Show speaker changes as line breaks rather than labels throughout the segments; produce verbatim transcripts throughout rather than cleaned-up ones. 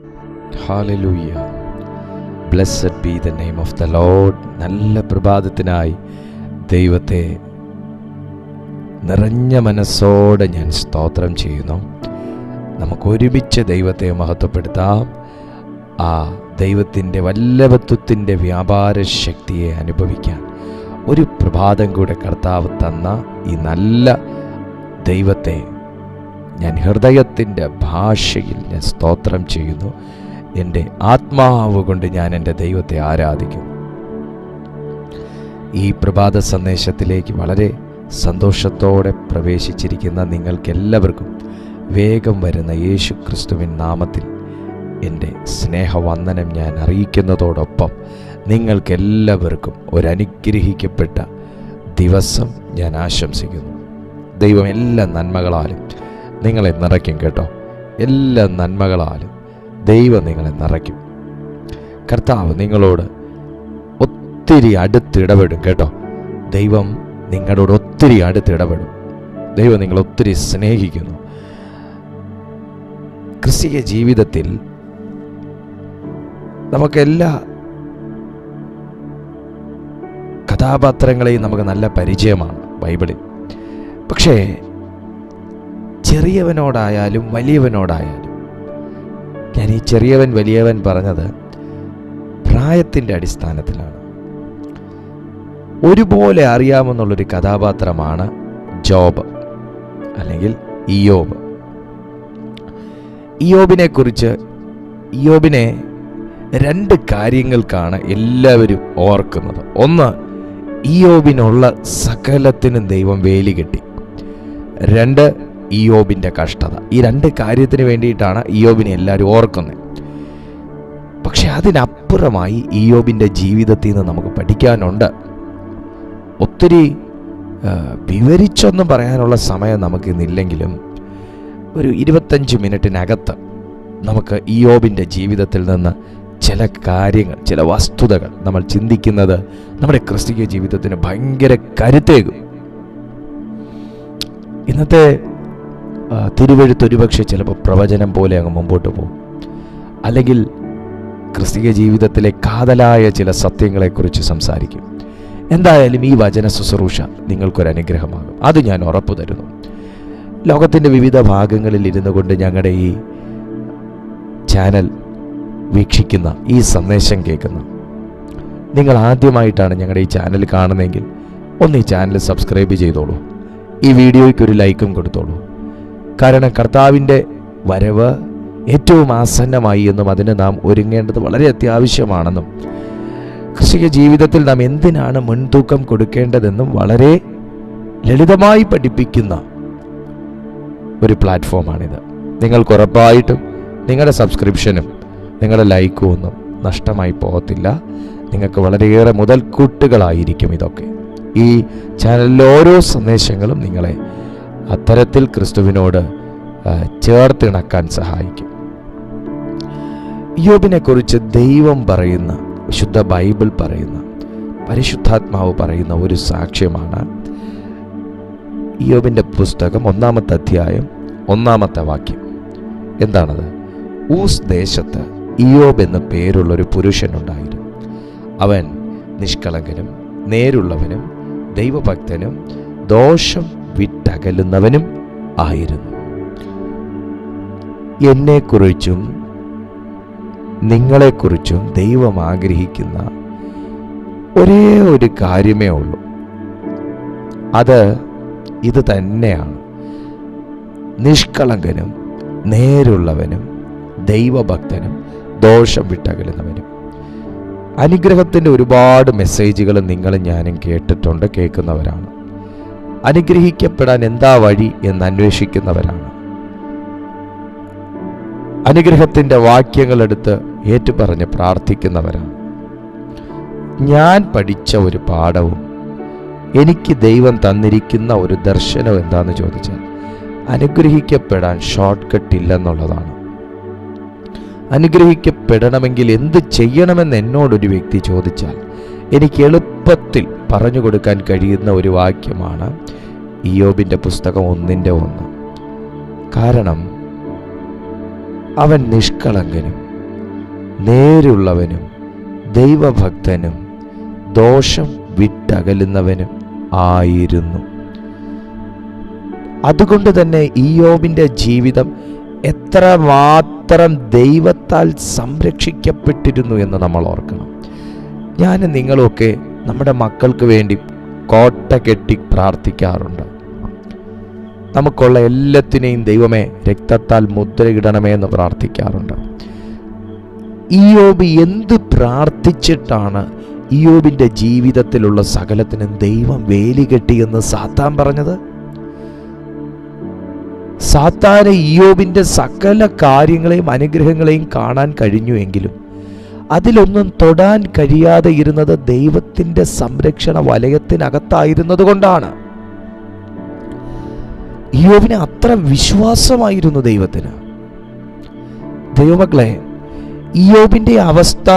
Hallelujah. Blessed be the name of the Lord. നല്ല പ്രഭാതത്തിനായി ദൈവത്തെ നിറഞ്ഞ മനസ്സോടെ ഞാൻ സ്തോത്രം ചെയ്യുന്നു. നമുക്ക് ഒരുമിച്ച് ദൈവത്തെ മഹത്വപ്പെടുത്താം. ആ ദൈവത്തിൻ്റെ വല്ലഭത്വത്തിൻ്റെ വ്യാപാര ശക്തിയെ അനുഭവിക്കാൻ ഒരു പ്രഭാതം കൂടെ കർത്താവ് തന്ന ഈ നല്ല ദൈവത്തെ ഞാൻ ഹൃദയത്തിൻ്റെ ഭാഷയിൽ ഞാൻ സ്തോത്രം ചെയ്യുന്നു. എൻ്റെ ആത്മാവ് കൊണ്ട് ഞാൻ എൻ്റെ ദൈവത്തെ ആരാധിക്കുന്നു. ഈ പ്രഭാത സന്ദേശത്തിലേക്ക് വളരെ സന്തോഷത്തോടെ പ്രവേശിച്ചിരിക്കുന്ന നിങ്ങൾക്കെല്ലാവർക്കും വേഗം വരുന്ന യേശു ക്രിസ്തുവിൻ നാമത്തിൽ എൻ്റെ സ്നേഹവന്ദനം ഞാൻ അറിയിക്കുന്നതോടൊപ്പം നിങ്ങൾക്കെല്ലാവർക്കും ഒരനുഗ്രഹിക്കപ്പെട്ട ദിവസം ഞാൻ ആശംസിക്കുന്നു. ദൈവം എല്ലാ നന്മകളാലും നിങ്ങളെ നിറയ്ക്കും കേട്ടോ. എല്ലാ നന്മകളാലും ദൈവം നിങ്ങളെ നിറയ്ക്കും. കർത്താവ് നിങ്ങളോട് ഒത്തിരി അടുത്തിടപെടും കേട്ടോ. ദൈവം നിങ്ങളോട് ഒത്തിരി അടുത്തിടപെടും. ദൈവം നിങ്ങളെ ഒത്തിരി സ്നേഹിക്കുന്നു. ക്രിസ്തീയ ജീവിതത്തിൽ നമുക്കെല്ലാ കഥാപാത്രങ്ങളെയും നമുക്ക് നല്ല പരിചയമാണ് ബൈബിളിൽ. പക്ഷേ ചെറിയവനോടായാലും വലിയവനോടായാലും, ഞാൻ ഈ ചെറിയവൻ വലിയവൻ പറഞ്ഞത് പ്രായത്തിൻ്റെ അടിസ്ഥാനത്തിലാണ്. ഒരുപോലെ അറിയാമെന്നുള്ളൊരു കഥാപാത്രമാണ് ജോബ് അല്ലെങ്കിൽ ഇയ്യോബ്. ഇയ്യോബിനെ കുറിച്ച് ഇയ്യോബിനെ രണ്ട് കാര്യങ്ങൾക്കാണ് എല്ലാവരും ഓർക്കുന്നത്. ഒന്ന്, ഇയ്യോബിനുള്ള സകലത്തിനും ദൈവം വേലി കെട്ടി. രണ്ട്, ഇയ്യോബിൻ്റെ കഷ്ടത. ഈ രണ്ട് കാര്യത്തിന് വേണ്ടിയിട്ടാണ് ഇയ്യോബിനെ എല്ലാവരും ഓർക്കുന്നത്. പക്ഷെ അതിനപ്പുറമായി ഇയ്യോബിൻ്റെ ജീവിതത്തിൽ നിന്ന് നമുക്ക് പഠിക്കാനുണ്ട്. ഒത്തിരി വിവരിച്ചൊന്നും പറയാനുള്ള സമയം നമുക്കിന്നില്ലെങ്കിലും ഒരു ഇരുപത്തഞ്ച് മിനിറ്റിനകത്ത് നമുക്ക് ഇയ്യോബിൻ്റെ ജീവിതത്തിൽ നിന്ന് ചില കാര്യങ്ങൾ, ചില വസ്തുതകൾ നമ്മൾ ചിന്തിക്കുന്നത് നമ്മുടെ ക്രിസ്തീയ ജീവിതത്തിന് ഭയങ്കര കരുത്തേകും. ഇന്നത്തെ തിരുവെഴുത്ത് ഒരുപക്ഷെ ചിലപ്പോൾ പ്രവചനം പോലെ അങ്ങ് മുമ്പോട്ട് പോകും. അല്ലെങ്കിൽ ക്രിസ്തീയ ജീവിതത്തിലെ കാതലായ ചില സത്യങ്ങളെക്കുറിച്ച് സംസാരിക്കും. എന്തായാലും ഈ വചന ശുശ്രൂഷ നിങ്ങൾക്കൊരനുഗ്രഹമാകും, അത് ഞാൻ ഉറപ്പു തരുന്നു. ലോകത്തിൻ്റെ വിവിധ ഭാഗങ്ങളിൽ ഇരുന്നു കൊണ്ട് ഞങ്ങളുടെ ഈ ചാനൽ വീക്ഷിക്കുന്ന, ഈ സന്ദേശം കേൾക്കുന്ന നിങ്ങൾ ആദ്യമായിട്ടാണ് ഞങ്ങളുടെ ഈ ചാനൽ കാണുന്നതെങ്കിൽ ഒന്ന് ഈ ചാനൽ സബ്സ്ക്രൈബ് ചെയ്തോളൂ. ഈ വീഡിയോയ്ക്ക് ഒരു ലൈക്കും കൊടുത്തോളൂ. കാരണം കർത്താവിൻ്റെ വരവ് ഏറ്റവും ആസന്നമായി എന്നും അതിന് നാം ഒരുങ്ങേണ്ടത് വളരെ അത്യാവശ്യമാണെന്നും ക്രിസ്തീയ ജീവിതത്തിൽ നാം എന്തിനാണ് മുൻതൂക്കം കൊടുക്കേണ്ടതെന്നും വളരെ ലളിതമായി പഠിപ്പിക്കുന്ന ഒരു പ്ലാറ്റ്ഫോമാണിത്. നിങ്ങൾക്ക് ഉറപ്പായിട്ടും നിങ്ങളുടെ സബ്സ്ക്രിപ്ഷനും നിങ്ങളുടെ ലൈക്കും ഒന്നും നഷ്ടമായി പോകത്തില്ല. നിങ്ങൾക്ക് വളരെയേറെ മുതൽക്കൂട്ടുകളായിരിക്കും ഇതൊക്കെ. ഈ ചാനലിലെ ഓരോ സന്ദേശങ്ങളും നിങ്ങളെ അത്തരത്തിൽ ക്രിസ്തുവിനോട് ചേർത്തിണക്കാൻ സഹായിക്കും. ഇയ്യോബിനെ കുറിച്ച് ദൈവം പറയുന്ന, വിശുദ്ധ ബൈബിൾ പറയുന്ന, പരിശുദ്ധാത്മാവ് പറയുന്ന ഒരു സാക്ഷ്യമാണ് ഇയ്യോബിൻ്റെ പുസ്തകം ഒന്നാമത്തെ അധ്യായം ഒന്നാമത്തെ വാക്യം. എന്താണത്? ഊസ് ദേശത്ത് ഇയ്യോബ് എന്ന പേരുള്ളൊരു പുരുഷനുണ്ടായിരുന്നു. അവൻ നിഷ്കളങ്കനും നേരുള്ളവനും ദൈവഭക്തനും ദോഷം വിട്ടകലുന്നവനും ആയിരുന്നു. എന്നെക്കുറിച്ചും നിങ്ങളെക്കുറിച്ചും ദൈവം ആഗ്രഹിക്കുന്ന ഒരേ ഒരു കാര്യമേ ഉള്ളൂ. അത് ഇത് തന്നെയാണ്: നിഷ്കളങ്കനും നേരുള്ളവനും ദൈവഭക്തനും ദോഷം വിട്ടകലുന്നവനും. അനുഗ്രഹത്തിൻ്റെ ഒരുപാട് മെസ്സേജുകൾ നിങ്ങളും ഞാനും കേട്ടിട്ടുണ്ട്, കേൾക്കുന്നവരാണ്. അനുഗ്രഹിക്കപ്പെടാൻ എന്താ വഴി എന്ന് അന്വേഷിക്കുന്നവരാണ്. അനുഗ്രഹത്തിൻ്റെ വാക്യങ്ങളെടുത്ത് ഏറ്റുപറഞ്ഞ് പ്രാർത്ഥിക്കുന്നവരാണ്. ഞാൻ പഠിച്ച ഒരു പാഠവും എനിക്ക് ദൈവം തന്നിരിക്കുന്ന ഒരു ദർശനം എന്താന്ന് ചോദിച്ചാൽ, അനുഗ്രഹിക്കപ്പെടാൻ ഷോർട്ട് കട്ട് ഇല്ലെന്നുള്ളതാണ്. അനുഗ്രഹിക്കപ്പെടണമെങ്കിൽ എന്ത് ചെയ്യണമെന്ന് എന്നോടൊരു വ്യക്തി ചോദിച്ചാൽ എനിക്ക് എളുപ്പത്തിൽ പറഞ്ഞു കൊടുക്കാൻ കഴിയുന്ന ഒരു വാക്യമാണ് ഇയ്യോബിൻ്റെ പുസ്തകം ഒന്നിൻ്റെ ഒന്ന്. കാരണം അവൻ നിഷ്കളങ്കനും നേരുള്ളവനും ദൈവഭക്തനും ദോഷം വിട്ടകലുന്നവനും ആയിരുന്നു. അതുകൊണ്ട് തന്നെ ഇയ്യോബിൻ്റെ ജീവിതം എത്രമാത്രം ദൈവത്താൽ സംരക്ഷിക്കപ്പെട്ടിരുന്നു എന്ന് നമ്മൾ ഓർക്കണം. ഞാൻ നിങ്ങളൊക്കെ നമ്മുടെ മക്കൾക്ക് വേണ്ടി കോട്ട കെട്ടി പ്രാർത്ഥിക്കാറുണ്ട്. നമുക്കുള്ള എല്ലാത്തിനെയും ദൈവമേ രക്തത്താൽ മുദ്രയിടണമേ എന്ന് പ്രാർത്ഥിക്കാറുണ്ട്. ഇയ്യോബ് എന്ത് പ്രാർത്ഥിച്ചിട്ടാണ് ഇയ്യോബിൻ്റെ ജീവിതത്തിലുള്ള സകലത്തിനും ദൈവം വേലി കെട്ടിയെന്ന് സാത്താൻ പറഞ്ഞത്? സാത്താന് ഇയ്യോബിൻ്റെ സകല കാര്യങ്ങളെയും അനുഗ്രഹങ്ങളെയും കാണാൻ കഴിഞ്ഞുവെങ്കിലും അതിലൊന്നും തൊടാൻ കഴിയാതെ ഇരുന്നത് ദൈവത്തിൻ്റെ സംരക്ഷണ വലയത്തിനകത്തായിരുന്നത് കൊണ്ടാണ്. ഇയ്യോബിന് അത്ര വിശ്വാസമായിരുന്നു ദൈവത്തിന്. ദൈവമക്കളെ, ഇയ്യോബിൻ്റെ അവസ്ഥ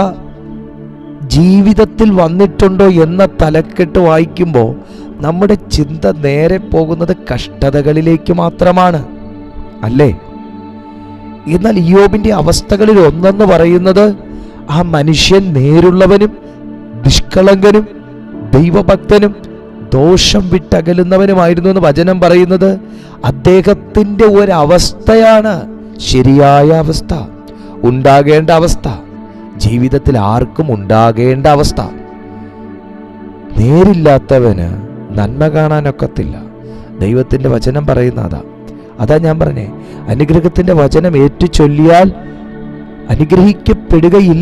ജീവിതത്തിൽ വന്നിട്ടുണ്ടോ എന്ന തലക്കെട്ട് വായിക്കുമ്പോൾ നമ്മുടെ ചിന്ത നേരെ പോകുന്നത് കഷ്ടതകളിലേക്ക് മാത്രമാണ്, അല്ലേ? എന്നാൽ ഇയ്യോബിൻ്റെ അവസ്ഥകളിൽ ഒന്നെന്ന് പറയുന്നത് ആ മനുഷ്യൻ നേരുള്ളവനും നിഷ്കളങ്കനും ദൈവഭക്തനും ദോഷം വിട്ടകലുന്നവനുമായിരുന്നു എന്ന് വചനം പറയുന്നത് അദ്ദേഹത്തിൻ്റെ ഒരവസ്ഥയാണ്. ശരിയായ അവസ്ഥ, ഉണ്ടാകേണ്ട അവസ്ഥ, ജീവിതത്തിൽ ആർക്കും ഉണ്ടാകേണ്ട അവസ്ഥ. നേരില്ലാത്തവന് നന്മ കാണാനൊക്കത്തില്ല. ദൈവത്തിൻ്റെ വചനം പറയുന്ന അതാ അതാ ഞാൻ പറഞ്ഞേ, അനുഗ്രഹത്തിൻ്റെ വചനം ഏറ്റു ചൊല്ലിയാൽ അനുഗ്രഹിക്കപ്പെടുകയില്ല.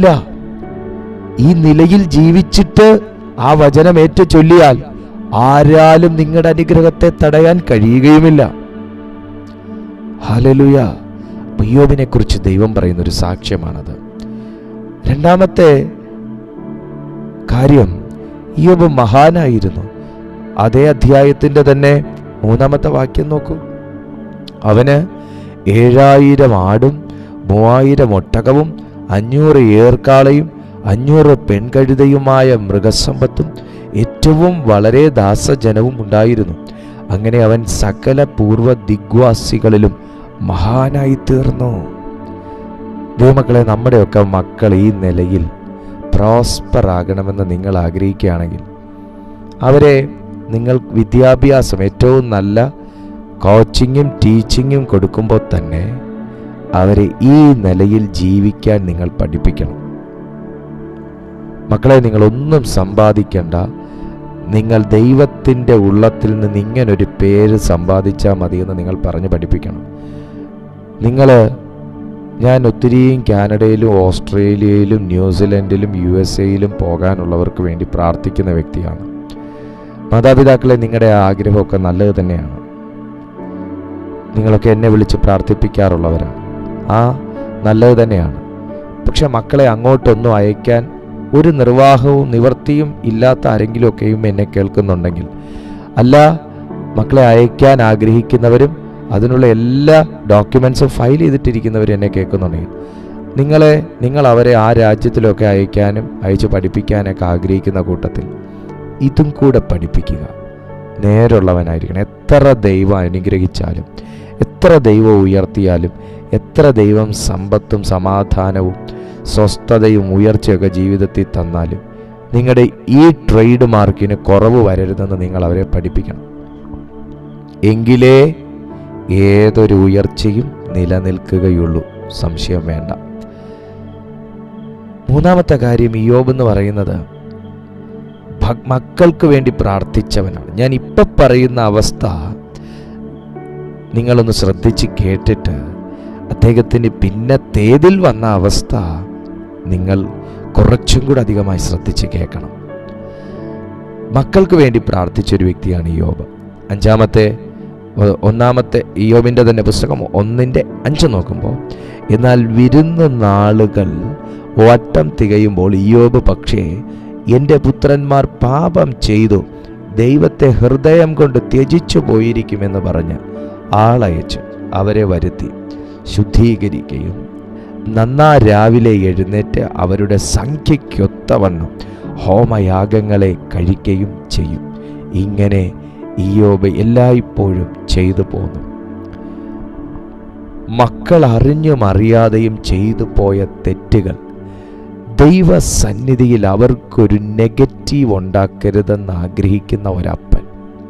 ഈ നിലയിൽ ജീവിച്ചിട്ട് ആ വചനം ഏറ്റു ചൊല്ലിയാൽ ആരാലും നിങ്ങളുടെ അനുഗ്രഹത്തെ തടയാൻ കഴിയുകയുമില്ല. ഹല്ലേലൂയ. ഇയ്യോബിനെ കുറിച്ച് ദൈവം പറയുന്ന ഒരു സാക്ഷ്യമാണത്. രണ്ടാമത്തെ കാര്യം, ഇയ്യോബ് മഹാനായിരുന്നു. അതേ അധ്യായത്തിൻ്റെ തന്നെ മൂന്നാമത്തെ വാക്യം നോക്കൂ. അവന് ഏഴായിരം ആടും മൂവായിരം ഒട്ടകവും അഞ്ഞൂറ് ഏർക്കാളയും അഞ്ഞൂറ് പെൺകഴുതയുമായ മൃഗസമ്പത്തും ഏറ്റവും വളരെ ദാസജനവും ഉണ്ടായിരുന്നു. അങ്ങനെ അവൻ സകല പൂർവ്വ ദിഗ്വാസികളിലും മഹാനായി തീർന്നു. ദൈവമക്കളെ, നമ്മുടെയൊക്കെ മക്കൾ ഈ നിലയിൽ പ്രോസ്പർ ആകണമെന്ന് നിങ്ങൾ ആഗ്രഹിക്കുകയാണെങ്കിൽ അവരെ നിങ്ങൾ വിദ്യാഭ്യാസം ഏറ്റവും നല്ല കോച്ചിങ്ങും ടീച്ചിങ്ങും കൊടുക്കുമ്പോൾ തന്നെ അവരെ ഈ നിലയിൽ ജീവിക്കാൻ നിങ്ങൾ പഠിപ്പിക്കണം. മക്കളെ, നിങ്ങളൊന്നും സമ്പാദിക്കേണ്ട, നിങ്ങൾ ദൈവത്തിൻ്റെ ഉള്ളത്തിൽ നിന്ന് ഇങ്ങനൊരു പേര് സമ്പാദിച്ചാൽ മതിയെന്ന് നിങ്ങൾ പറഞ്ഞ് പഠിപ്പിക്കണം. നിങ്ങൾ ഞാൻ ഒത്തിരിയും കാനഡയിലും ഓസ്ട്രേലിയയിലും ന്യൂസിലൻഡിലും യു എസ് എയിലും പോകാനുള്ളവർക്ക് വേണ്ടി പ്രാർത്ഥിക്കുന്ന വ്യക്തിയാണ്. മാതാപിതാക്കളെ, നിങ്ങളുടെ ആഗ്രഹമൊക്കെ നല്ലത് തന്നെയാണ്. നിങ്ങളൊക്കെ എന്നെ വിളിച്ച് പ്രാർത്ഥിപ്പിക്കാറുള്ളവരാണ്. ആ നല്ലത് തന്നെയാണ്. പക്ഷെ മക്കളെ അങ്ങോട്ടൊന്നും അയക്കാൻ ഒരു നിർവാഹവും നിവൃത്തിയും ഇല്ലാത്ത ആരെങ്കിലുമൊക്കെയും എന്നെ കേൾക്കുന്നുണ്ടെങ്കിൽ, അല്ല മക്കളെ അയക്കാൻ ആഗ്രഹിക്കുന്നവരും അതിനുള്ള എല്ലാ ഡോക്യുമെൻസും ഫയൽ ചെയ്തിട്ടിരിക്കുന്നവരും എന്നെ കേൾക്കുന്നുണ്ടെങ്കിൽ, നിങ്ങളെ നിങ്ങൾ അവരെ ആ രാജ്യത്തിലൊക്കെ അയക്കാനും അയച്ച് പഠിപ്പിക്കാനൊക്കെ ആഗ്രഹിക്കുന്ന കൂട്ടത്തിൽ ഇതും കൂടെ പഠിപ്പിക്കുക. നേരുള്ളവനായിരിക്കണം. എത്ര ദൈവം അനുഗ്രഹിച്ചാലും, എത്ര ദൈവം ഉയർത്തിയാലും, എത്ര ദൈവം സമ്പത്തും സമാധാനവും സ്വസ്ഥതയും ഉയർച്ചയൊക്കെ ജീവിതത്തിൽ തന്നാലും നിങ്ങളുടെ ഈ ട്രേഡ് മാർക്കിന് കുറവ് വരരുതെന്ന് നിങ്ങൾ അവരെ പഠിപ്പിക്കണം. എങ്കിലേ ഏതൊരു ഉയർച്ചയും നിലനിൽക്കുകയുള്ളൂ, സംശയം വേണ്ട. മൂന്നാമത്തെ കാര്യം, ഇയ്യോബ് എന്ന് പറയുന്നത് മക്കൾക്ക് വേണ്ടി പ്രാർത്ഥിച്ചവനാണ്. ഞാൻ ഇപ്പം പറയുന്ന അവസ്ഥ നിങ്ങളൊന്ന് ശ്രദ്ധിച്ച് കേട്ടിട്ട് അദ്ദേഹത്തിന് പിന്നത്തേതിൽ വന്ന അവസ്ഥ നിങ്ങൾ കുറച്ചും കൂടെ അധികമായി ശ്രദ്ധിച്ച് കേൾക്കണം. മക്കൾക്ക് വേണ്ടി പ്രാർത്ഥിച്ചൊരു വ്യക്തിയാണ് ഇയ്യോബ്. അഞ്ചാമത്തെ ഒന്നാമത്തെ ഇയ്യോബിൻ്റെ തന്നെ പുസ്തകം ഒന്നിൻ്റെ അഞ്ച് നോക്കുമ്പോൾ, എന്നാൽ വിരുന്ന് നാളുകൾ വട്ടം തികയുമ്പോൾ ഇയ്യോബ് പക്ഷേ എൻ്റെ പുത്രന്മാർ പാപം ചെയ്തു ദൈവത്തെ ഹൃദയം കൊണ്ട് ത്യജിച്ചു പോയിരിക്കുമെന്ന് പറഞ്ഞ് ആളയച്ച് അവരെ വരുത്തി ശുദ്ധീകരിക്കുകയും നന്നാ രാവിലെ എഴുന്നേറ്റ് അവരുടെ സംഖ്യയ്ക്കൊത്തവണ്ണം ഹോമയാഗങ്ങളെ കഴിക്കുകയും ചെയ്യും. ഇങ്ങനെ ഇയ്യോബ് എല്ലായ്പ്പോഴും ചെയ്തു പോന്നു. മക്കൾ അറിഞ്ഞും അറിയാതെയും ചെയ്തു പോയ തെറ്റുകൾ ദൈവസന്നിധിയിൽ അവർക്കൊരു നെഗറ്റീവ് ഉണ്ടാക്കരുതെന്ന് ആഗ്രഹിക്കുന്ന ഒരപ്പൻ,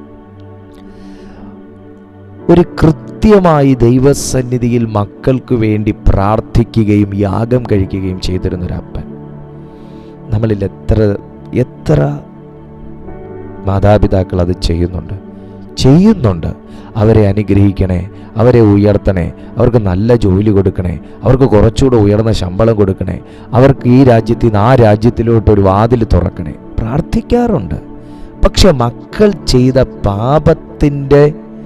ഒരു കൃത്യമായി ദൈവസന്നിധിയിൽ മക്കൾക്ക് വേണ്ടി പ്രാർത്ഥിക്കുകയും യാഗം കഴിക്കുകയും ചെയ്തിരുന്നൊരപ്പൻ. നമ്മളിൽ എത്ര എത്ര മാതാപിതാക്കൾ അത് ചെയ്യുന്നുണ്ട് ചെയ്യുന്നുണ്ട് അവരെ അനുഗ്രഹിക്കണേ, അവരെ ഉയർത്തണേ, അവർക്ക് നല്ല ജോലി കൊടുക്കണേ, അവർക്ക് കുറച്ചുകൂടെ ഉയർന്ന ശമ്പളം കൊടുക്കണേ, അവർക്ക് ഈ രാജ്യത്തിൽ നിന്ന് ആ രാജ്യത്തിലോട്ട് ഒരു വാതിൽ തുറക്കണേ, പ്രാർത്ഥിക്കാറുണ്ട്. പക്ഷെ മക്കൾ ചെയ്ത പാപത്തിൻ്റെ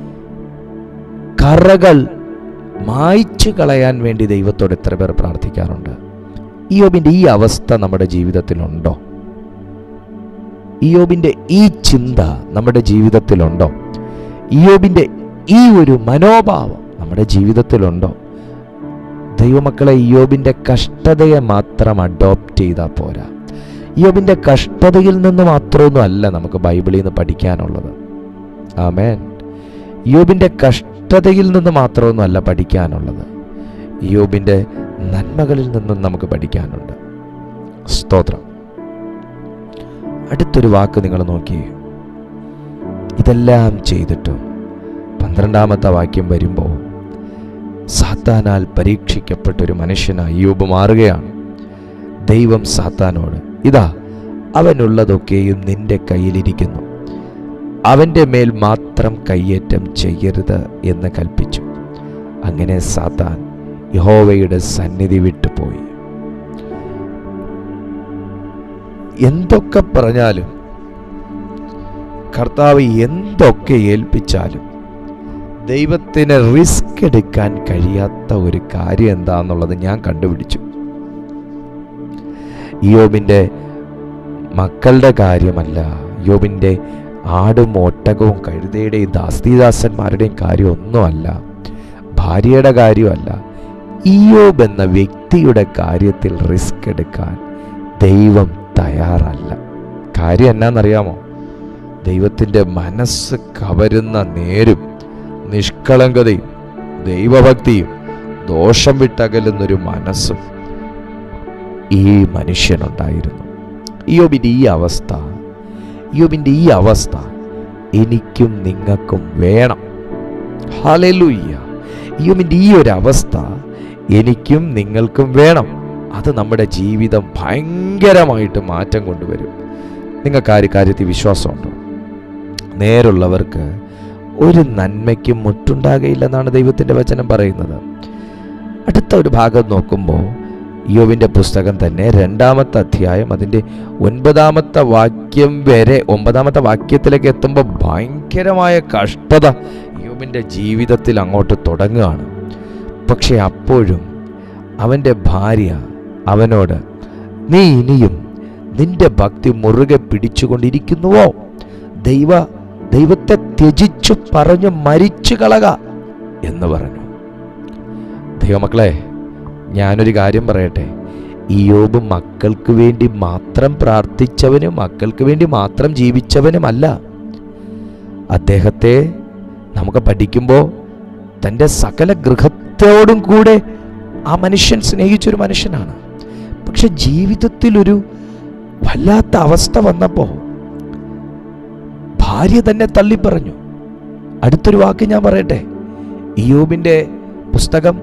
കറകൾ മായ്ച്ചു കളയാൻ വേണ്ടി ദൈവത്തോട് എത്ര പേർ പ്രാർത്ഥിക്കാറുണ്ട്? ഇയ്യോബിൻ്റെ ഈ അവസ്ഥ നമ്മുടെ ജീവിതത്തിലുണ്ടോ? ഇയ്യോബിൻ്റെ ഈ ചിന്ത നമ്മുടെ ജീവിതത്തിലുണ്ടോ? ഇയ്യോബിൻ്റെ ഈ ഒരു മനോഭാവം നമ്മുടെ ജീവിതത്തിലുണ്ടോ? ദൈവമക്കളെ, ഇയ്യോബിൻ്റെ കഷ്ടതയെ മാത്രം അഡോപ്റ്റ് ചെയ്താൽ പോരാ. ഇയ്യോബിൻ്റെ കഷ്ടതയിൽ നിന്ന് മാത്രമൊന്നും അല്ല നമുക്ക് ബൈബിളിൽ നിന്ന് പഠിക്കാനുള്ളത്. ആമേൻ. ഇയ്യോബിൻ്റെ കഷ്ടതയിൽ നിന്ന് മാത്രമൊന്നും അല്ല പഠിക്കാനുള്ളത്, ഇയ്യോബിൻ്റെ നന്മകളിൽ നിന്നും നമുക്ക് പഠിക്കാനുണ്ട്. സ്തോത്രം. അടുത്തൊരു വാക്ക് നിങ്ങൾ നോക്കിയേ. ഇതെല്ലാം ചെയ്തിട്ടും പന്ത്രണ്ടാമത്തെ വാക്യം വരുമ്പോൾ സാത്താനാൽ പരീക്ഷിക്കപ്പെട്ടൊരു മനുഷ്യനായി ഇയ്യോബ് മാറുകയാണ്. ദൈവം സാത്താനോട്, ഇതാ അവനുള്ളതൊക്കെയും നിന്റെ കയ്യിലിരിക്കുന്നു, അവൻ്റെ മേൽ മാത്രം കയ്യേറ്റം ചെയ്യരുത് എന്ന് കൽപ്പിച്ചു. അങ്ങനെ സാത്താൻ യഹോവയുടെ സന്നിധി വിട്ടുപോയി. എന്തൊക്കെ പറഞ്ഞാലും, കർത്താവ് എന്തൊക്കെ ഏൽപ്പിച്ചാലും ദൈവത്തിന് റിസ്ക് എടുക്കാൻ കഴിയാത്ത ഒരു കാര്യം എന്താണെന്നുള്ളത് ഞാൻ കണ്ടുപിടിച്ചു. ഇയ്യോബിൻ്റെ മക്കളുടെ കാര്യമല്ല, ഇയ്യോബിൻ്റെ ആടും ഒട്ടകവും കഴുതയുടെയും ദാസീദാസന്മാരുടെയും കാര്യമൊന്നുമല്ല, ഭാര്യയുടെ കാര്യമല്ല, ഇയ്യോബ് എന്ന വ്യക്തിയുടെ കാര്യത്തിൽ റിസ്ക് എടുക്കാൻ ദൈവം തയ്യാറല്ല. കാര്യം എന്നാന്നറിയാമോ? ദൈവത്തിൻ്റെ മനസ്സ് കവരുന്ന നേരും നിഷ്കളങ്കതയും ദൈവഭക്തിയും ദോഷം വിട്ടകലുന്നൊരു മനസ്സും ഈ മനുഷ്യനുണ്ടായിരുന്നു. ഇയ്യോബിൻ്റെ ഈ അവസ്ഥ ഇയ്യോബിൻ്റെ ഈ അവസ്ഥ എനിക്കും നിങ്ങൾക്കും വേണം. ഹല്ലേലൂയ. ഇയ്യോബിൻ്റെ ഈ ഒരു അവസ്ഥ എനിക്കും നിങ്ങൾക്കും വേണം. അത് നമ്മുടെ ജീവിതം ഭയങ്കരമായിട്ട് മാറ്റം കൊണ്ടുവരും. നിങ്ങൾക്ക് ആ ഒരു കാര്യത്തിൽ വിശ്വാസമുണ്ടോ? നേരുള്ളവർക്ക് ഒരു നന്മയ്ക്കും മുട്ടുണ്ടാകയില്ലെന്നാണ് ദൈവത്തിൻ്റെ വചനം പറയുന്നത്. അടുത്ത ഒരു ഭാഗം നോക്കുമ്പോൾ ഇയ്യോബിൻ്റെ പുസ്തകം തന്നെ രണ്ടാമത്തെ അധ്യായം അതിൻ്റെ ഒൻപതാമത്തെ വാക്യം വരെ, ഒമ്പതാമത്തെ വാക്യത്തിലേക്ക് എത്തുമ്പോൾ ഭയങ്കരമായ കഷ്ടത ഇയ്യോബിൻ്റെ ജീവിതത്തിൽ അങ്ങോട്ട് തുടങ്ങുകയാണ്. പക്ഷെ അപ്പോഴും അവൻ്റെ ഭാര്യ അവനോട്, നീ ഇനിയും നിന്റെ ഭക്തി മുറുകെ പിടിച്ചുകൊണ്ടിരിക്കുന്നുവോ? ദൈവ ദൈവത്തെ ത്യജിച്ചു പറഞ്ഞു മരിച്ചു കളക എന്ന് പറഞ്ഞു. ദൈവമക്കളെ, ഞാനൊരു കാര്യം പറയട്ടെ. ഇയ്യോബ് മക്കൾക്ക് വേണ്ടി മാത്രം പ്രാർത്ഥിച്ചവനും മക്കൾക്ക് വേണ്ടി മാത്രം ജീവിച്ചവനുമല്ല. അദ്ദേഹത്തെ നമുക്ക് പഠിക്കുമ്പോൾ തൻ്റെ സകല ഗൃഹത്തോടും കൂടെ ആ മനുഷ്യൻ സ്നേഹിച്ചൊരു മനുഷ്യനാണ്. പക്ഷെ ജീവിതത്തിലൊരു വല്ലാത്ത അവസ്ഥ വന്നപ്പോൾ ഭാര്യ തന്നെ തള്ളിപ്പറഞ്ഞു. അടുത്തൊരു വാക്ക് ഞാൻ പറയട്ടെ. ഇയ്യോബിൻ്റെ പുസ്തകം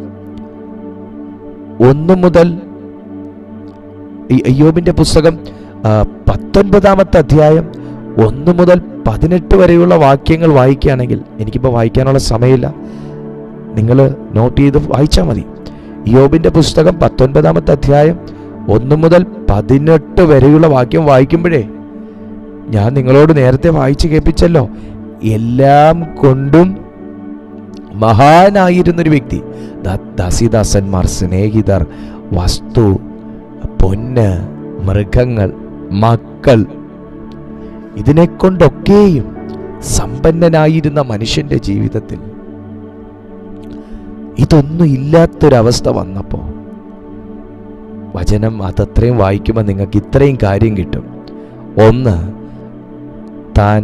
ഒന്ന് മുതൽ ഇയ്യോബിൻ്റെ പുസ്തകം പത്തൊൻപതാമത്തെ അധ്യായം ഒന്ന് മുതൽ പതിനെട്ട് വരെയുള്ള വാക്യങ്ങൾ വായിക്കുകയാണെങ്കിൽ, എനിക്കിപ്പോൾ വായിക്കാനുള്ള സമയമില്ല, നിങ്ങൾ നോട്ട് ചെയ്ത് വായിച്ചാൽ മതി. ഇയ്യോബിൻ്റെ പുസ്തകം പത്തൊൻപതാമത്തെ അധ്യായം ഒന്ന് മുതൽ പതിനെട്ട് വരെയുള്ള വാക്യം വായിക്കുമ്പോഴേ, ഞാൻ നിങ്ങളോട് നേരത്തെ വായിച്ച് കേൾപ്പിച്ചല്ലോ, എല്ലാം കൊണ്ടും മഹാനായിരുന്നൊരു വ്യക്തി. ദാസീദാസന്മാർ, സ്നേഹിതർ, വസ്തു, പൊന്ന്, മൃഗങ്ങൾ, മക്കൾ, ഇതിനെക്കൊണ്ടൊക്കെയും സമ്പന്നനായിരുന്ന മനുഷ്യൻ്റെ ജീവിതത്തിൽ ഇതൊന്നും ഇല്ലാത്തൊരവസ്ഥ വന്നപ്പോൾ വചനം അതത്രയും വായിക്കുമ്പോൾ നിങ്ങൾക്ക് ഇത്രയും കാര്യം കിട്ടും. ഒന്ന്, താൻ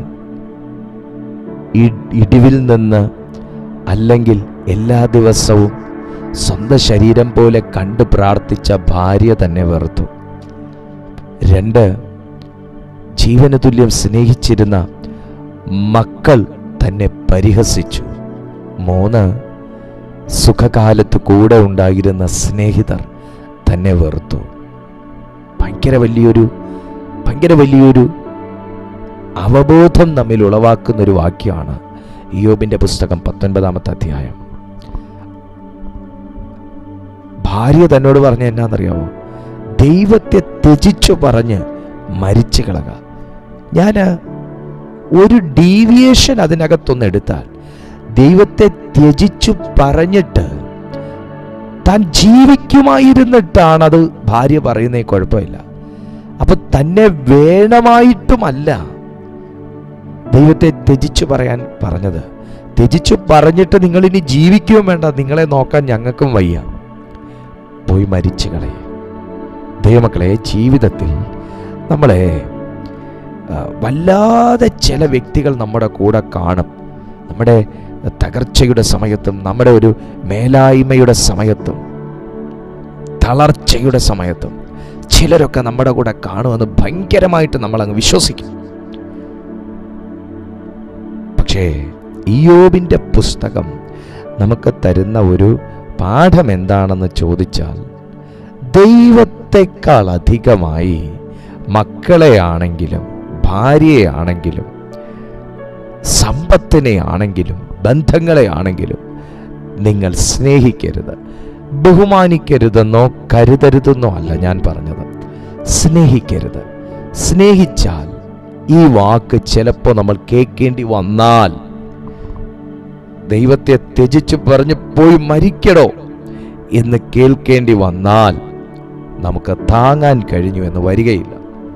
ഇടിവിൽ നിന്ന് അല്ലെങ്കിൽ എല്ലാ ദിവസവും സ്വന്തം ശരീരം പോലെ കണ്ട് പ്രാർത്ഥിച്ച ഭാര്യ തന്നെ വെറുത്തു. രണ്ട്, ജീവന് തുല്യം സ്നേഹിച്ചിരുന്ന മക്കൾ തന്നെ പരിഹസിച്ചു. മൂന്ന്, സുഖകാലത്ത് കൂടെ ഉണ്ടായിരുന്ന സ്നേഹിതർ തന്നെ വെറുത്തു. ഭയങ്കര വലിയൊരു ഭയങ്കര വലിയൊരു അവബോധം നമ്മിൽ ഉളവാക്കുന്നൊരു വാക്യമാണ് ഇയ്യോബിൻ്റെ പുസ്തകം പത്തൊൻപതാമത്തെ അധ്യായം. ഭാര്യ തന്നോട് പറഞ്ഞ എന്നാന്നറിയാമോ? ദൈവത്തെ ത്യജിച്ചു പറഞ്ഞ് മരിച്ചു കളക. ഞാൻ ഒരു ഡീവിയേഷൻ അതിനകത്തൊന്ന് എടുത്താൽ, ദൈവത്തെ ത്യജിച്ചു പറഞ്ഞിട്ട് താൻ ജീവിക്കുമായിരുന്നിട്ടാണത് ഭാര്യ പറയുന്നേ, കുഴപ്പമില്ല. അപ്പൊ തന്നെ വേണമായിട്ടുമല്ല ദൈവത്തെ ത്യജിച്ചു പറയാൻ പറഞ്ഞത്. ത്യജിച്ചു പറഞ്ഞിട്ട് നിങ്ങളിനി ജീവിക്കുകയും വേണ്ട, നിങ്ങളെ നോക്കാൻ ഞങ്ങൾക്കും വയ്യ, പോയി മരിച്ചു കളയെ. ദൈവമക്കളെ, ജീവിതത്തിൽ നമ്മളെ വല്ലാതെ ചില വ്യക്തികൾ നമ്മുടെ കൂടെ കാണും. നമ്മുടെ തകർച്ചയുടെ സമയത്തും, നമ്മുടെ ഒരു മേലായ്മയുടെ സമയത്തും, തളർച്ചയുടെ സമയത്തും ചിലരൊക്കെ നമ്മുടെ കൂടെ കാണുമെന്ന് ഭയങ്കരമായിട്ട് നമ്മളങ്ങ് വിശ്വസിക്കും. പക്ഷേ ഇയ്യോബിൻ്റെ പുസ്തകം നമുക്ക് തരുന്ന ഒരു പാഠം എന്താണെന്ന് ചോദിച്ചാൽ, ദൈവത്തെക്കാൾ അധികമായി മക്കളെ ആണെങ്കിലും ഭാര്യയെ ആണെങ്കിലും സമ്പത്തിനെ ആണെങ്കിലും ബന്ധങ്ങളെ ആണെങ്കിലും നിങ്ങൾ സ്നേഹിക്കരുത്. ബഹുമാനിക്കരുതെന്നോ കരുതരുതെന്നോ അല്ല ഞാൻ പറഞ്ഞത്. സ്നേഹിക്കരുത്. സ്നേഹിച്ചാൽ ഈ വാക്ക് ചിലപ്പോൾ നമ്മൾ കേൾക്കേണ്ടി വന്നാൽ, ദൈവത്തെ ത്യജിച്ചു പറഞ്ഞ് പോയി മരിക്കടോ എന്ന് കേൾക്കേണ്ടി വന്നാൽ നമുക്ക് താങ്ങാൻ കഴിഞ്ഞു എന്ന് വരികയില്ല.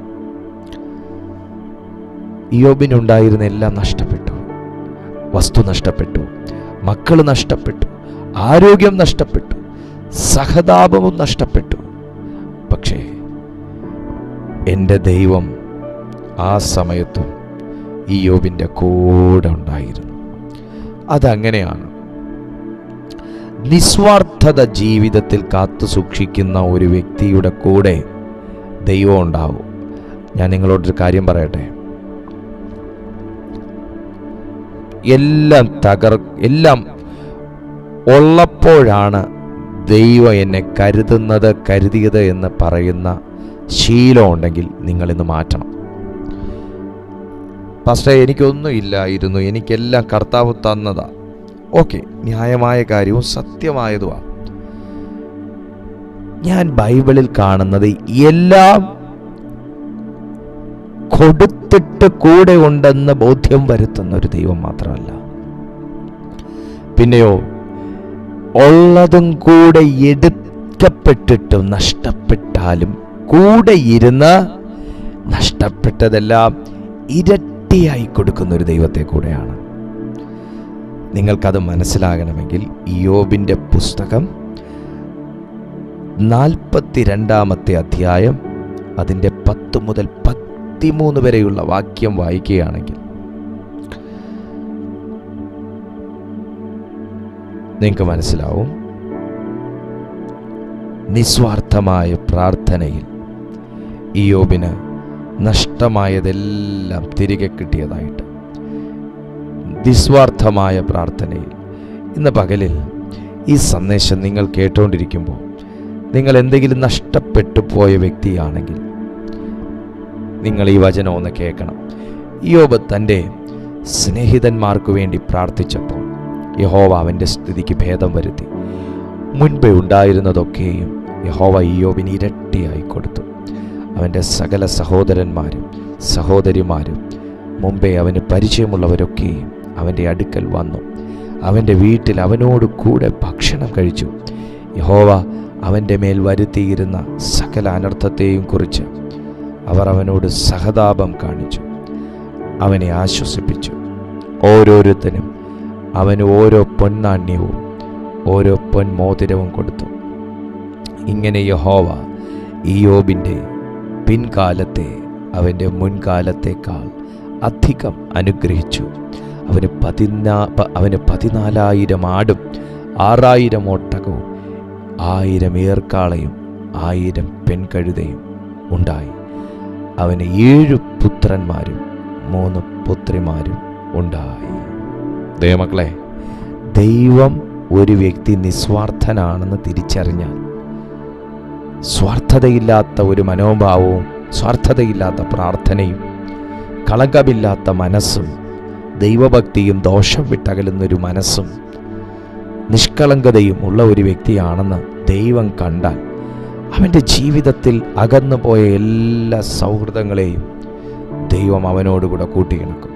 ഇയ്യോബിനുണ്ടായിരുന്ന എല്ലാം നഷ്ടപ്പെട്ടു. വസ്തു നഷ്ടപ്പെട്ടു, മക്കൾ നഷ്ടപ്പെട്ടു, ആരോഗ്യം നഷ്ടപ്പെട്ടു, സഹതാപവും നഷ്ടപ്പെട്ടു. പക്ഷേ എൻ്റെ ദൈവം ആ സമയത്തും ഇയ്യോബിൻ്റെ കൂടെ ഉണ്ടായിരുന്നു. അതങ്ങനെയാണ്. നിസ്വാർത്ഥത ജീവിതത്തിൽ കാത്തു സൂക്ഷിക്കുന്ന ഒരു വ്യക്തിയുടെ കൂടെ ദൈവം ഉണ്ടാവും. ഞാൻ നിങ്ങളോടൊരു കാര്യം പറയട്ടെ. എല്ലാം തകർ എല്ലാം ഉള്ളപ്പോഴാണ് ദൈവം എന്നെ കരുതുന്നത് കരുതിയത് എന്ന് പറയുന്ന ശീലം ഉണ്ടെങ്കിൽ നിങ്ങളിന്ന് മാറ്റണം. പക്ഷേ എനിക്കൊന്നും ഇല്ലായിരുന്നു, എനിക്കെല്ലാം കർത്താവ് തന്നതാ. ഓക്കെ, ന്യായമായ കാര്യവും സത്യമായതുമാണ്. ഞാൻ ബൈബിളിൽ കാണുന്നത് എല്ലാം കൊടുത്തിട്ട് കൂടെ ഉണ്ടെന്ന് ബോധ്യം വരുത്തുന്ന ഒരു ദൈവം മാത്രമല്ല, പിന്നെയോ ഉള്ളതും കൂടെ എടുക്കപ്പെട്ടിട്ടും നഷ്ടപ്പെട്ടാലും കൂടെ ഇരുന്ന് നഷ്ടപ്പെട്ടതെല്ലാം ഇരട്ടിയായി കൊടുക്കുന്ന ഒരു ദൈവത്തെ കൂടെയാണ്. നിങ്ങൾക്കത് മനസ്സിലാകണമെങ്കിൽ ഇയ്യോബിൻ്റെ പുസ്തകം നാൽപ്പത്തി രണ്ടാമത്തെ അധ്യായം അതിൻ്റെ പത്ത് മുതൽ പത്തിമൂന്ന് വരെയുള്ള വാക്യം വായിക്കുകയാണെങ്കിൽ നിങ്ങൾക്ക് മനസ്സിലാവും. നിസ്വാർത്ഥമായ പ്രാർത്ഥനയിൽ ഇയ്യോബിന് നഷ്ടമായതെല്ലാം തിരികെ കിട്ടിയതായിട്ട്. നിസ്വാർത്ഥമായ പ്രാർത്ഥനയിൽ ഇന്ന് പകലിൽ ഈ സന്ദേശം നിങ്ങൾ കേട്ടുകൊണ്ടിരിക്കുമ്പോൾ നിങ്ങൾ എന്തെങ്കിലും നഷ്ടപ്പെട്ടു പോയ വ്യക്തിയാണെങ്കിൽ നിങ്ങൾ ഈ വചനം ഒന്ന് കേൾക്കണം. ഇയ്യോബ് തൻ്റെ സ്നേഹിതന്മാർക്ക് വേണ്ടി പ്രാർത്ഥിച്ചപ്പോൾ യഹോവ അവൻ്റെ സ്ഥിതിക്ക് ഭേദം വരുത്തി. മുൻപേ ഉണ്ടായിരുന്നതൊക്കെയും യഹോവ ഇയ്യോബിന് ഇരട്ടിയായി കൊടുത്തു. അവൻ്റെ സകല സഹോദരന്മാരും സഹോദരിമാരും മുമ്പേ അവന് പരിചയമുള്ളവരൊക്കെയും അവൻ്റെ അടുക്കൽ വന്നു. അവൻ്റെ വീട്ടിൽ അവനോട് കൂടെ ഭക്ഷണം കഴിച്ചു. യഹോവ അവൻ്റെ മേൽ വരുത്തിയിരുന്ന സകല അനർത്ഥത്തെയും കുറിച്ച് അവർ അവനോട് സഹതാപം കാണിച്ചു. അവനെ ആശ്വസിപ്പിച്ചു. ഓരോരുത്തരും അവന് ഓരോ പൊന്നാണ്യവും ഓരോ പൊന്മോതിരവും കൊടുത്തു. ഇങ്ങനെ യഹോവ ഇയ്യോബിൻ്റെ പിൻകാലത്തെ അവൻ്റെ മുൻകാലത്തേക്കാൾ അധികം അനുഗ്രഹിച്ചു. അവന് പതിനാ അവന് പതിനാലായിരം ആടും ആറായിരം ഒട്ടകവും ആയിരം ഏർക്കാളയും ആയിരം പെൺകഴുതയും ഉണ്ടായി. അവന് ഏഴു പുത്രന്മാരും മൂന്ന് പുത്രിമാരും ഉണ്ടായി. ദൈവമക്കളെ, ദൈവം ഒരു വ്യക്തി നിസ്വാർത്ഥനാണെന്ന് തിരിച്ചറിഞ്ഞാൽ സ്വാർത്ഥതയില്ലാത്ത ഒരു മനോഭാവവും സ്വാർത്ഥതയില്ലാത്ത പ്രാർത്ഥനയും കളങ്കമില്ലാത്ത മനസ്സും ദൈവഭക്തിയും ദോഷം വിട്ടകലുന്നൊരു മനസ്സും നിഷ്കളങ്കതയും ഉള്ള ഒരു വ്യക്തിയാണെന്ന് ദൈവം കണ്ടാൽ അവൻ്റെ ജീവിതത്തിൽ അകന്നുപോയ എല്ലാ സൗഹൃദങ്ങളെയും ദൈവം അവനോടുകൂടെ കൂട്ടിയിണക്കും.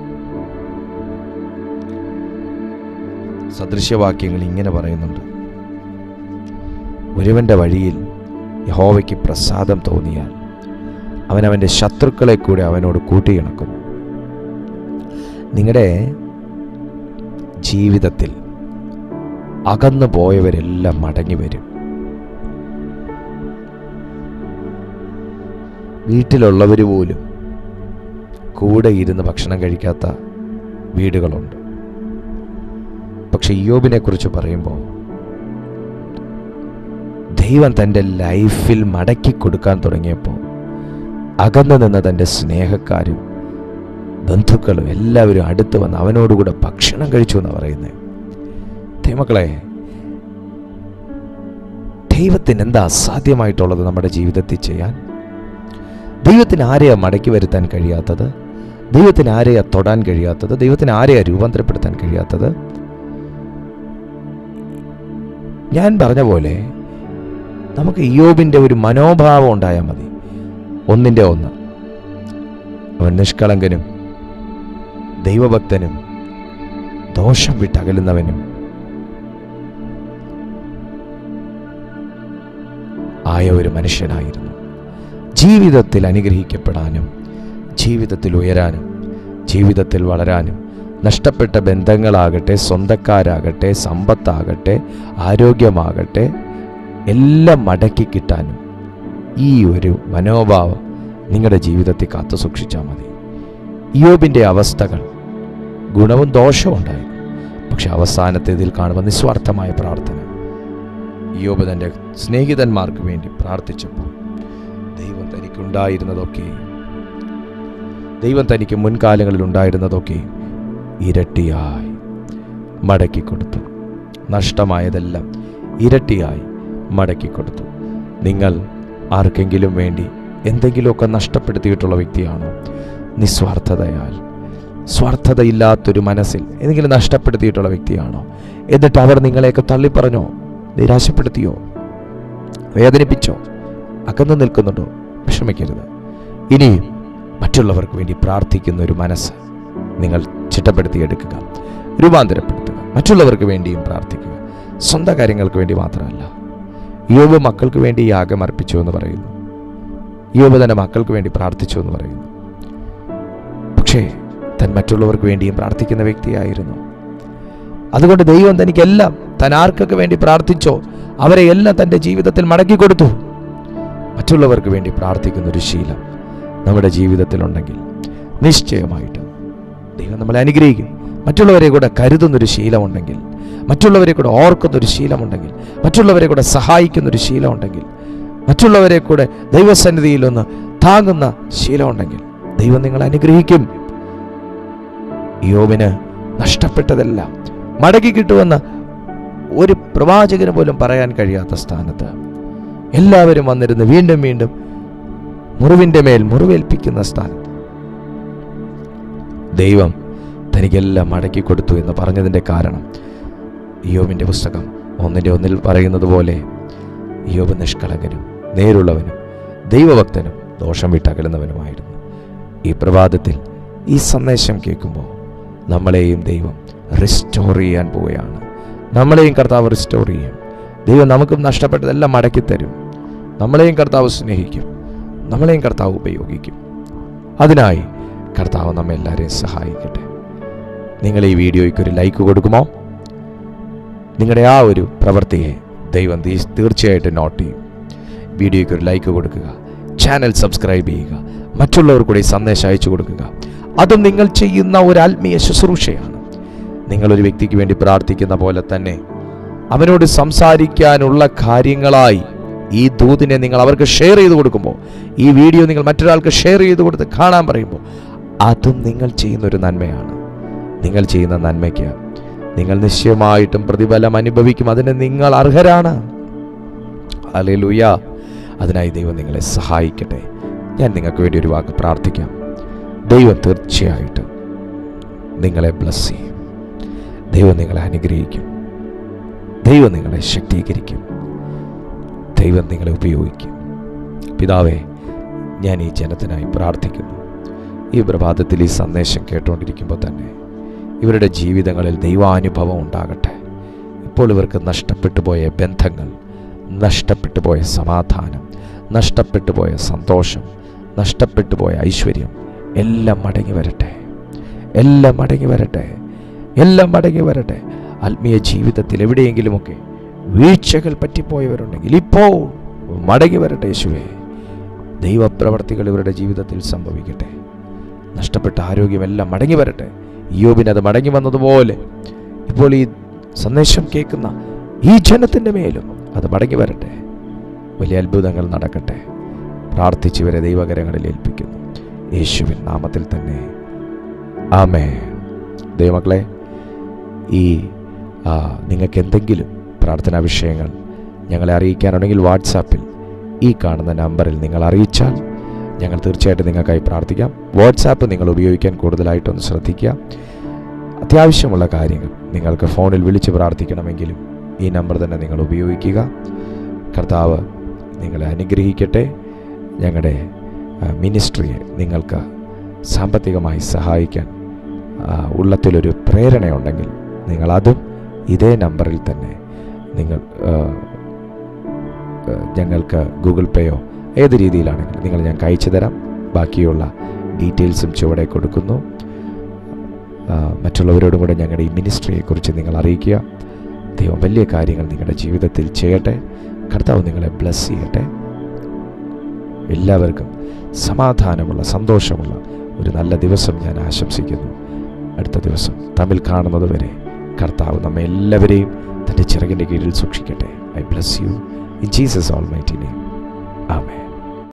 സദൃശ്യവാക്യങ്ങൾ ഇങ്ങനെ പറയുന്നുണ്ട്: ഒരുവൻ്റെ വഴിയിൽ യഹോവയ്ക്ക് പ്രസാദം തോന്നിയാൽ അവൻ അവൻ്റെ ശത്രുക്കളെ കൂടെ അവനോട് കൂട്ടിയിണക്കുന്നു. നിങ്ങളുടെ ജീവിതത്തിൽ അകന്നു പോയവരെല്ലാം മടങ്ങി വരും. വീട്ടിലുള്ളവർ പോലും കൂടെ ഇരുന്ന് ഭക്ഷണം കഴിക്കാത്ത വീടുകളുണ്ട്. പക്ഷെ ഇയ്യോബിനെ കുറിച്ച് പറയുമ്പോൾ ദൈവം തൻ്റെ ലൈഫിൽ മടക്കി കൊടുക്കാൻ തുടങ്ങിയപ്പോൾ അകന്നു നിന്ന് തൻ്റെ സ്നേഹക്കാരും ബന്ധുക്കളും എല്ലാവരും അടുത്ത് വന്ന് അവനോടുകൂടെ ഭക്ഷണം കഴിച്ചു എന്ന് പറയുന്നത്. ദൈവമക്കളെ, ദൈവത്തിന് എന്താ അസാധ്യമായിട്ടുള്ളത് നമ്മുടെ ജീവിതത്തിൽ ചെയ്യാൻ? ദൈവത്തിന് ആരെയാ മടക്കി വരുത്താൻ കഴിയാത്തത്? ദൈവത്തിന് ആരെയാ തൊടാൻ കഴിയാത്തത്? ദൈവത്തിന് ആരെയാ രൂപാന്തരപ്പെടുത്താൻ കഴിയാത്തത്? ഞാൻ പറഞ്ഞ പോലെ നമുക്ക് ഇയ്യോബിൻ്റെ ഒരു മനോഭാവം ഉണ്ടായാൽ മതി. ഒന്നിൻ്റെ ഒന്ന്, അവൻ നിഷ്കളങ്കനും ദൈവഭക്തനും ദോഷം വിട്ടകലുന്നവനും ആയ ഒരു മനുഷ്യനായിരുന്നു. ജീവിതത്തിൽ അനുഗ്രഹിക്കപ്പെടാനും ജീവിതത്തിൽ ഉയരാനും ജീവിതത്തിൽ വളരാനും നഷ്ടപ്പെട്ട ബന്ധങ്ങളാകട്ടെ, സ്വന്തക്കാരാകട്ടെ, സമ്പത്താകട്ടെ, ആരോഗ്യമാകട്ടെ, എല്ലാം മടക്കി കിട്ടാനും ഈ ഒരു മനോഭാവം നിങ്ങളുടെ ജീവിതത്തിൽ കാത്തു സൂക്ഷിച്ചാൽ മതി. ഇയ്യോബിൻ്റെ അവസ്ഥകൾ ഗുണവും ദോഷവും ഉണ്ടായിരുന്നു. പക്ഷെ അവസാനത്തെ ഇതിൽ കാണുമ്പോൾ നിസ്വാർത്ഥമായ പ്രാർത്ഥന. ഇയ്യോബ് തൻ്റെ സ്നേഹിതന്മാർക്ക് വേണ്ടി പ്രാർത്ഥിച്ചപ്പോൾ ദൈവം തനിക്കുണ്ടായിരുന്നതൊക്കെ ദൈവം തനിക്ക് മുൻകാലങ്ങളിൽ ഉണ്ടായിരുന്നതൊക്കെയും ഇരട്ടിയായി മടക്കി കൊടുത്തു. നഷ്ടമായതെല്ലാം ഇരട്ടിയായി മടക്കി കൊടുത്തു. നിങ്ങൾ ആർക്കെങ്കിലും വേണ്ടി എന്തെങ്കിലുമൊക്കെ നഷ്ടപ്പെടുത്തിയിട്ടുള്ള വ്യക്തിയാണോ? നിസ്വാർത്ഥതയാൽ, സ്വാർത്ഥതയില്ലാത്തൊരു മനസ്സിൽ എന്തെങ്കിലും നഷ്ടപ്പെടുത്തിയിട്ടുള്ള വ്യക്തിയാണോ? എന്നിട്ട് അവർ നിങ്ങളെയൊക്കെ തള്ളിപ്പറഞ്ഞോ, നിരാശപ്പെടുത്തിയോ, വേദനിപ്പിച്ചോ, അകന്നു നിൽക്കുന്നുണ്ടോ? വിഷമിക്കരുത്. ഇനിയും മറ്റുള്ളവർക്ക് വേണ്ടി പ്രാർത്ഥിക്കുന്ന ഒരു മനസ്സ് നിങ്ങൾ ചിട്ടപ്പെടുത്തിയെടുക്കുക, രൂപാന്തരപ്പെടുത്തുക. മറ്റുള്ളവർക്ക് വേണ്ടിയും പ്രാർത്ഥിക്കുക, സ്വന്തം കാര്യങ്ങൾക്ക് വേണ്ടി മാത്രമല്ല. ഇയ്യോബ് മക്കൾക്ക് വേണ്ടി യാഗം അർപ്പിച്ചു എന്ന് പറയുന്നു. ഇയ്യോബ് തന്നെ മക്കൾക്ക് വേണ്ടി പ്രാർത്ഥിച്ചു എന്ന് പറയുന്നു. പക്ഷേ താൻ മറ്റുള്ളവർക്ക് വേണ്ടിയും പ്രാർത്ഥിക്കുന്ന വ്യക്തിയായിരുന്നു. അതുകൊണ്ട് ദൈവം തനിക്കെല്ലാം, താൻ ആർക്കൊക്കെ വേണ്ടി പ്രാർത്ഥിച്ചോ അവരെ എല്ലാം തൻ്റെ ജീവിതത്തിൽ മടക്കി കൊടുത്തു. മറ്റുള്ളവർക്ക് വേണ്ടി പ്രാർത്ഥിക്കുന്ന ഒരു ശീലം നമ്മുടെ ജീവിതത്തിലുണ്ടെങ്കിൽ നിശ്ചയമായിട്ടും ദൈവം നമ്മളെ അനുഗ്രഹിക്കും. മറ്റുള്ളവരെ കൂടെ കരുതുന്നൊരു ശീലമുണ്ടെങ്കിൽ, മറ്റുള്ളവരെ കൂടെ ഓർക്കുന്നൊരു ശീലമുണ്ടെങ്കിൽ, മറ്റുള്ളവരെ കൂടെ സഹായിക്കുന്നൊരു ശീലമുണ്ടെങ്കിൽ, മറ്റുള്ളവരെ കൂടെ ദൈവസന്നിധിയിലൊന്ന് താങ്ങുന്ന ശീലമുണ്ടെങ്കിൽ ദൈവം നിങ്ങളെ അനുഗ്രഹിക്കും. ഇയ്യോബിന് നഷ്ടപ്പെട്ടതെല്ലാം മടക്കി കിട്ടുമെന്ന് ഒരു പ്രവാചകന് പോലും പറയാൻ കഴിയാത്ത സ്ഥാനത്ത് എല്ലാവരും വന്നിരുന്ന് വീണ്ടും വീണ്ടും മുറിവിൻ്റെ മേൽ മുറിവേൽപ്പിക്കുന്ന സ്ഥാനത്ത് ദൈവം തനിക്കെല്ലാം മടക്കി കൊടുത്തു എന്ന് പറഞ്ഞതിൻ്റെ കാരണം ഇയ്യോബിൻ്റെ പുസ്തകം ഒന്നിൻ്റെ ഒന്നിൽ പറയുന്നത് പോലെ ഇയ്യോബ് നിഷ്കളങ്കനും നേരുള്ളവനും ദൈവഭക്തനും ദോഷം വിട്ടകലുന്നവനുമായിരുന്നു. ഈ പ്രഭാതത്തിൽ ഈ സന്ദേശം കേൾക്കുമ്പോൾ നമ്മളെയും ദൈവം റിസ്റ്റോർ ചെയ്യാൻ പോവുകയാണ്. നമ്മളെയും കർത്താവ് റിസ്റ്റോർ ചെയ്യും. ദൈവം നമുക്കും നഷ്ടപ്പെട്ടതെല്ലാം മടക്കി തരും. നമ്മളെയും കർത്താവ് സ്നേഹിക്കും. നമ്മളെയും കർത്താവ് ഉപയോഗിക്കും. അതിനായി കർത്താവ് നമ്മെ എല്ലാവരെയും സഹായിക്കട്ടെ. നിങ്ങൾ ഈ വീഡിയോയ്ക്ക് ഒരു ലൈക്ക് കൊടുക്കുമോ? നിങ്ങളുടെ ആ ഒരു പ്രവൃത്തിയെ ദൈവം തീർച്ചയായിട്ടും നോട്ട് ചെയ്യും. വീഡിയോയ്ക്ക് ഒരു ലൈക്ക് കൊടുക്കുക, ചാനൽ സബ്സ്ക്രൈബ് ചെയ്യുക, മറ്റുള്ളവർ കൂടി സന്ദേശം അയച്ചു കൊടുക്കുക. അതും നിങ്ങൾ ചെയ്യുന്ന ഒരു ആത്മീയ ശുശ്രൂഷയാണ്. നിങ്ങളൊരു വ്യക്തിക്ക് വേണ്ടി പ്രാർത്ഥിക്കുന്ന പോലെ തന്നെ അവനോട് സംസാരിക്കാനുള്ള കാര്യങ്ങളായി ഈ ദൂതിനെ നിങ്ങൾ അവർക്ക് ഷെയർ ചെയ്ത് കൊടുക്കുമ്പോൾ, ഈ വീഡിയോ നിങ്ങൾ മറ്റൊരാൾക്ക് ഷെയർ ചെയ്ത് കൊടുത്ത് കാണാൻ പറയുമ്പോൾ, അതും നിങ്ങൾ ചെയ്യുന്നൊരു നന്മയാണ്. നിങ്ങൾ ചെയ്യുന്ന നന്മയ്ക്ക് നിങ്ങൾ നിശ്ചയമായിട്ടും പ്രതിഫലം അനുഭവിക്കും. അതിന് നിങ്ങൾ അർഹരാണ്. ഹല്ലേലൂയ. അതിനായി ദൈവം നിങ്ങളെ സഹായിക്കട്ടെ. ഞാൻ നിങ്ങൾക്ക് വേണ്ടി ഒരു വാക്ക് പ്രാർത്ഥിക്കാം. ദൈവം തീർച്ചയായിട്ടും നിങ്ങളെ ബ്ലസ് ചെയ്യും. ദൈവം നിങ്ങളെ അനുഗ്രഹിക്കും. ദൈവം നിങ്ങളെ ശക്തീകരിക്കും. ദൈവം നിങ്ങളെ ഉപയോഗിക്കും. പിതാവേ, ഞാൻ ഈ ജനത്തിനായി പ്രാർത്ഥിക്കുന്നു. ഈ പ്രഭാതത്തിൽ ഈ സന്ദേശം കേട്ടുകൊണ്ടിരിക്കുമ്പോൾ തന്നെ ഇവരുടെ ജീവിതങ്ങളിൽ ദൈവാനുഭവം ഉണ്ടാകട്ടെ. ഇപ്പോൾ ഇവർക്ക് നഷ്ടപ്പെട്ടു പോയ ബന്ധങ്ങൾ, നഷ്ടപ്പെട്ടു പോയ സമാധാനം, നഷ്ടപ്പെട്ടു പോയ സന്തോഷം, നഷ്ടപ്പെട്ടു പോയ ഐശ്വര്യം എല്ലാം മടങ്ങി വരട്ടെ. എല്ലാം മടങ്ങി വരട്ടെ. എല്ലാം മടങ്ങി വരട്ടെ. ആത്മീയ ജീവിതത്തിൽ എവിടെയെങ്കിലുമൊക്കെ വീഴ്ചകൾ പറ്റിപ്പോയവരുണ്ടെങ്കിൽ ഇപ്പോൾ മടങ്ങി വരട്ടെ യേശുവേ. ദൈവപ്രവർത്തികൾ ഇവരുടെ ജീവിതത്തിൽ സംഭവിക്കട്ടെ. നഷ്ടപ്പെട്ട ആരോഗ്യമെല്ലാം മടങ്ങി വരട്ടെ. യോബിനത് മടങ്ങി വന്നതുപോലെ ഇപ്പോൾ ഈ സന്ദേശം കേൾക്കുന്ന ഈ ജനത്തിൻ്റെ മേലും അത് മടങ്ങി വരട്ടെ. വലിയ അത്ഭുതങ്ങൾ നടക്കട്ടെ. പ്രാർത്ഥിച്ചവരെ ദൈവകരങ്ങളിൽ ഏൽപ്പിക്കുന്നു യേശുവിൻ നാമത്തിൽ തന്നെ. ആമേൻ. ദൈവമക്കളെ, ഈ നിങ്ങൾക്ക് എന്തെങ്കിലും പ്രാർത്ഥനാ വിഷയങ്ങൾ ഞങ്ങളെ അറിയിക്കാനുണ്ടെങ്കിൽ വാട്സാപ്പിൽ ഈ കാണുന്ന നമ്പറിൽ നിങ്ങൾ അറിയിച്ചാൽ ഞങ്ങൾ തീർച്ചയായിട്ടും നിങ്ങൾക്കായി പ്രാർത്ഥിക്കാം. വാട്സാപ്പ് നിങ്ങൾ ഉപയോഗിക്കാൻ കൂടുതലായിട്ടൊന്ന് ശ്രദ്ധിക്കുക. അത്യാവശ്യമുള്ള കാര്യങ്ങൾ നിങ്ങൾക്ക് ഫോണിൽ വിളിച്ച് പ്രാർത്ഥിക്കണമെങ്കിലും ഈ നമ്പർ തന്നെ നിങ്ങൾ ഉപയോഗിക്കുക. കർത്താവ് നിങ്ങളെ അനുഗ്രഹിക്കട്ടെ. ഞങ്ങളുടെ മിനിസ്ട്രിയെ നിങ്ങൾക്ക് സാമ്പത്തികമായി സഹായിക്കാൻ ഉള്ളത്തിലൊരു പ്രേരണയുണ്ടെങ്കിൽ നിങ്ങളതും ഇതേ നമ്പറിൽ തന്നെ നിങ്ങൾ ഞങ്ങൾക്ക് ഗൂഗിൾ പേയോ ഏത് രീതിയിലാണെങ്കിലും നിങ്ങൾ ഞങ്ങൾക്ക് അയച്ചു തരാം. ബാക്കിയുള്ള ഡീറ്റെയിൽസും ചുവടെ കൊടുക്കുന്നു. മറ്റുള്ളവരോടും കൂടെ ഞങ്ങളുടെ ഈ മിനിസ്ട്രിയെക്കുറിച്ച് നിങ്ങൾ അറിയിക്കുക. ദൈവം വലിയ കാര്യങ്ങൾ നിങ്ങളുടെ ജീവിതത്തിൽ ചെയ്യട്ടെ. കർത്താവ് നിങ്ങളെ ബ്ലസ് ചെയ്യട്ടെ. എല്ലാവർക്കും സമാധാനമുള്ള, സന്തോഷമുള്ള ഒരു നല്ല ദിവസം ഞാൻ ആശംസിക്കുന്നു. അടുത്ത ദിവസം തമ്മിൽ കാണുന്നത് വരെ കർത്താവ് നമ്മെ എല്ലാവരെയും തൻ്റെ ചിറകിൻ്റെ കീഴിൽ സൂക്ഷിക്കട്ടെ. I bless you in Jesus almighty name. Amen.